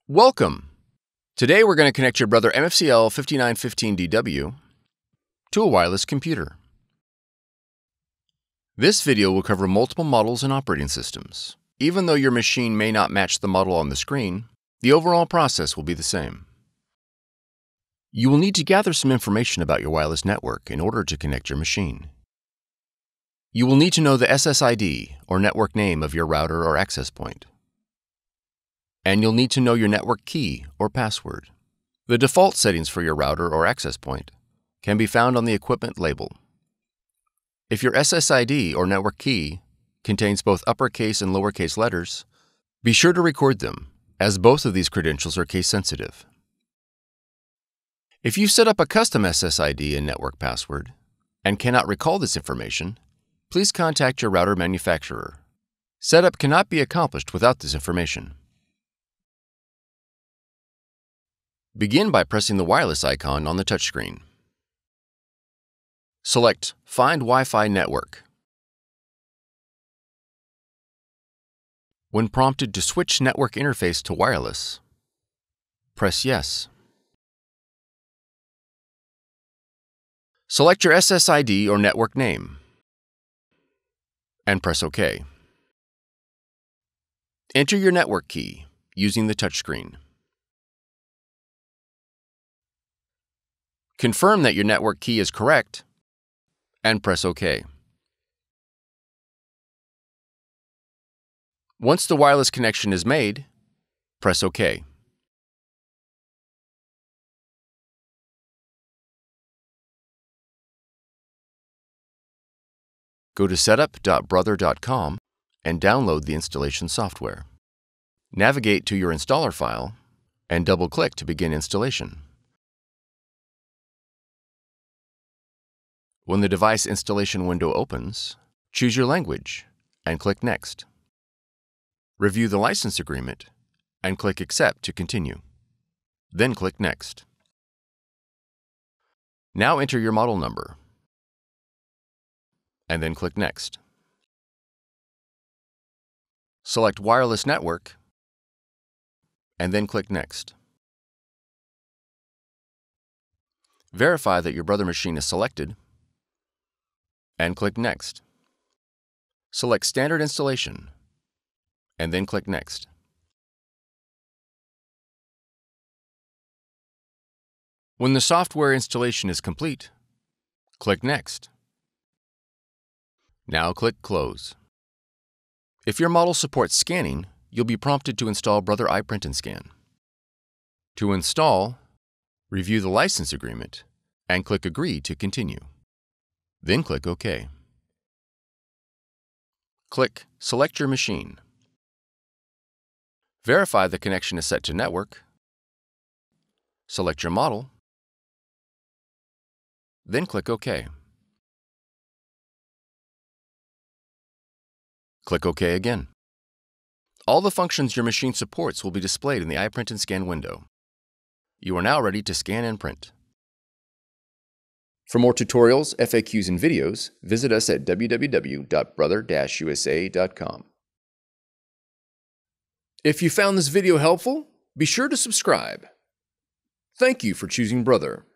Welcome! Today we're going to connect your Brother MFCL5915DW to a wireless computer. This video will cover multiple models and operating systems. Even though your machine may not match the model on the screen, the overall process will be the same. You will need to gather some information about your wireless network in order to connect your machine. You will need to know the SSID, or network name, of your router or access point. And you'll need to know your network key or password. The default settings for your router or access point can be found on the equipment label. If your SSID or network key contains both uppercase and lowercase letters, be sure to record them, as both of these credentials are case sensitive. If you set up a custom SSID and network password and cannot recall this information, please contact your router manufacturer. Setup cannot be accomplished without this information. Begin by pressing the wireless icon on the touchscreen. Select Find Wi-Fi Network. When prompted to switch network interface to wireless, press Yes. Select your SSID or network name and press OK. Enter your network key using the touchscreen. Confirm that your network key is correct and press OK. Once the wireless connection is made, press OK. Go to setup.brother.com and download the installation software. Navigate to your installer file and double-click to begin installation. When the device installation window opens, choose your language and click Next. Review the license agreement and click Accept to continue. Then click Next. Now enter your model number and then click Next. Select Wireless Network and then click Next. Verify that your Brother machine is selected and click Next. Select Standard Installation and then click Next. When the software installation is complete, click Next. Now click Close. If your model supports scanning, you'll be prompted to install Brother iPrint&Scan. To install, review the license agreement and click Agree to continue. Then click OK. Click Select your machine. Verify the connection is set to network. Select your model. Then click OK. Click OK again. All the functions your machine supports will be displayed in the iPrint&Scan window. You are now ready to scan and print. For more tutorials, FAQs, and videos, visit us at www.brother-usa.com. If you found this video helpful, be sure to subscribe. Thank you for choosing Brother.